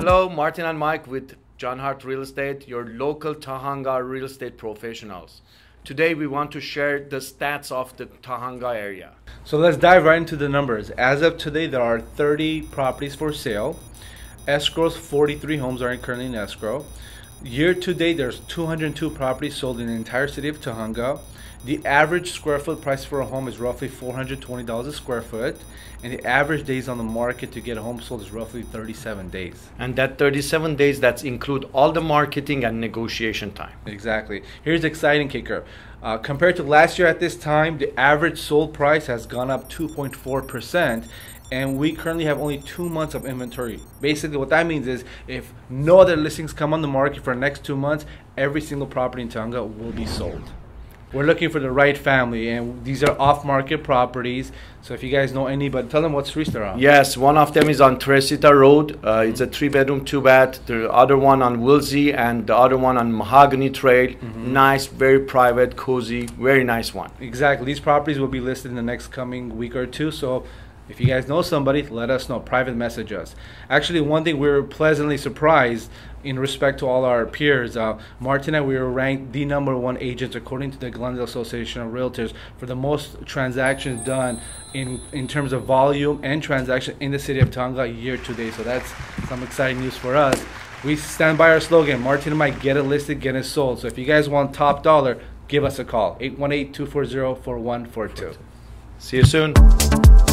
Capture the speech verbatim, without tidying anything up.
Hello, Martin and Mike with John Hart Real Estate, your local Tujunga real estate professionals. Today we want to share the stats of the Tujunga area. So let's dive right into the numbers. As of today, there are thirty properties for sale. Escrows, forty-three homes are currently in escrow. Year to date, there's two hundred two properties sold in the entire city of Tujunga. The average square foot price for a home is roughly four hundred twenty dollars a square foot, and the average days on the market to get a home sold is roughly thirty-seven days. And that thirty-seven days, that's include all the marketing and negotiation time. Exactly. Here's the exciting kicker. Uh, compared to last year at this time, the average sold price has gone up two point four percent, and we currently have only two months of inventory. Basically what that means is if no other listings come on the market for the next two months, every single property in Tujunga will be sold. We're looking for the right family, and these are off-market properties. So if you guys know anybody, tell them what streets they're on. Yes, one of them is on Teresita Road. Uh, it's a three-bedroom, two-bath. The other one on Wilsey, and the other one on Mahogany Trail. Mm-hmm. Nice, very private, cozy, very nice one. Exactly. These properties will be listed in the next coming week or two. So if you guys know somebody, let us know. Private message us. Actually, one thing we were pleasantly surprised in respect to all our peers, uh, Martin and I, we were ranked the number one agents according to the Glendale Association of Realtors for the most transactions done in in terms of volume and transaction in the city of Tujunga year to date. So that's some exciting news for us. We stand by our slogan, Martin and Mike, get it listed, get it sold. So if you guys want top dollar, give us a call, eight one eight, two four zero, four one four two. See you soon.